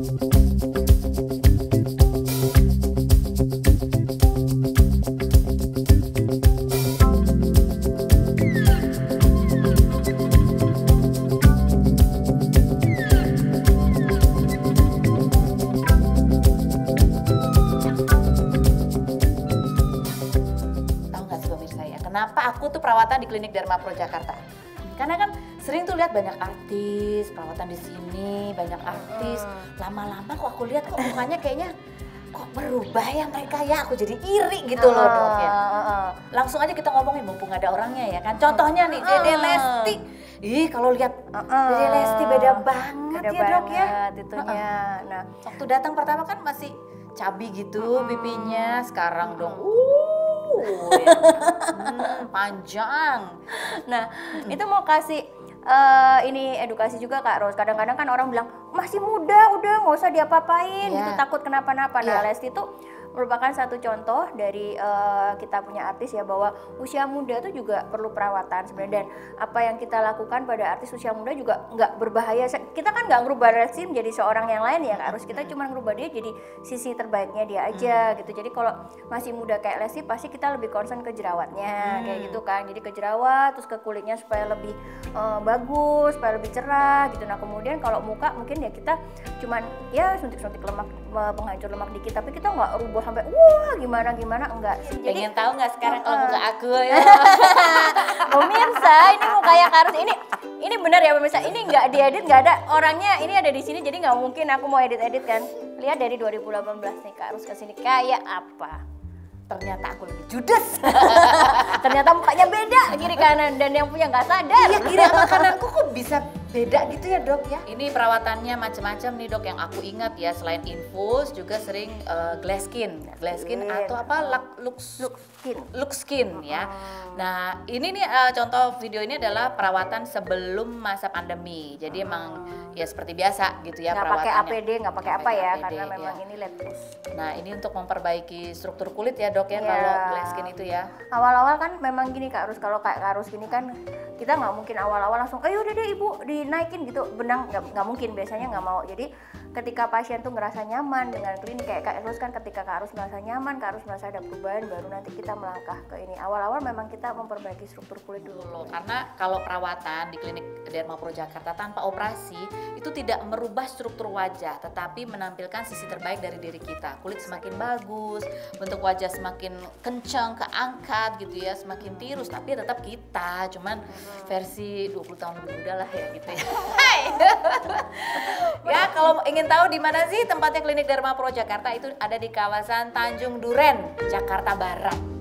Kenapa aku tuh perawatan di klinik Dharma Pro Jakarta? Karena kan sering tuh lihat banyak artis, perawatan di sini, banyak artis. Lama-lama kok aku lihat kok mukanya kayaknya kok berubah ya mereka ya. Aku jadi iri gitu loh dok ya. Langsung aja kita ngomongin mumpung ada orangnya ya kan. Contohnya nih Dede Lesti. Ih kalau lihat Dede Lesti beda banget ya dok ya. Itunya. Nah waktu datang pertama kan masih cabi gitu pipinya. Sekarang dong ya. Panjang. Nah, itu mau kasih ini edukasi juga Kak Rose. Kadang-kadang kan orang bilang masih muda, udah nggak usah diapa-apain gitu, takut kenapa-napa. Nah, Lesti itu merupakan satu contoh dari kita punya artis ya, bahwa usia muda itu juga perlu perawatan sebenarnya, dan apa yang kita lakukan pada artis usia muda juga nggak berbahaya. Kita kan nggak ngerubah Lesti menjadi seorang yang lain ya Kak Rose, kita cuma ngerubah dia jadi sisi terbaiknya dia aja gitu. Jadi kalau masih muda kayak Lesti pasti kita lebih concern ke jerawatnya kayak gitu kan, jadi ke jerawat terus ke kulitnya supaya lebih bagus, supaya lebih cerah gitu. Nah kemudian kalau muka mungkin ya kita cuman ya suntik-suntik lemak, penghancur lemak dikit, tapi kita nggak rubah sampai wah gimana enggak sih. Jadi pengen tahu nggak sekarang kalau muka aku ya? Pemirsa, ini mukanya Kak Rose ini benar ya pemirsa, ini nggak diedit, nggak ada orangnya, ini ada di sini, jadi nggak mungkin aku mau edit kan. Lihat dari 2018 nih Kak Rose kesini kayak apa. Ternyata aku lebih judes. Ternyata mukanya beda kiri kanan, dan yang punya nggak sadar. Iya, kiri sama kananku kok bisa beda gitu ya dok ya. Ini perawatannya macam-macam nih dok, yang aku ingat ya, selain infus juga sering glass skin atau apa look skin ya. Nah ini nih contoh video ini adalah perawatan sebelum masa pandemi. Jadi emang ya seperti biasa gitu ya, nggak pakai perawatannya. APD, nggak pakai apa ya, APD, karena memang ini led terus. Nah ini untuk memperbaiki struktur kulit ya dok ya, kalau glass skin itu ya. Awal-awal kan memang gini Kak Rus, kalau kayak Kak Rus gini kan kita nggak mungkin awal-awal langsung ayo udah deh ibu dinaikin gitu benang, nggak mungkin, biasanya nggak mau. Jadi ketika pasien tuh ngerasa nyaman dengan klinik kayak Kak Rus kan, ketika Kak Rus merasa nyaman, Kak Rus merasa ada perubahan, baru nanti kita melangkah ke ini. Awal-awal memang kita memperbaiki struktur kulit dulu. Karena kalau perawatan di klinik Dharma Pro Jakarta tanpa operasi itu tidak merubah struktur wajah, tetapi menampilkan sisi terbaik dari diri kita. Kulit semakin bagus, bentuk wajah semakin kencang, keangkat gitu ya, semakin tirus, tapi tetap kita, cuman versi 20 tahun lebih muda lah ya gitu ya. Ya kalau ingin tahu di mana sih tempatnya klinik Dharma Pro Jakarta, itu ada di kawasan Tanjung Duren, Jakarta Barat.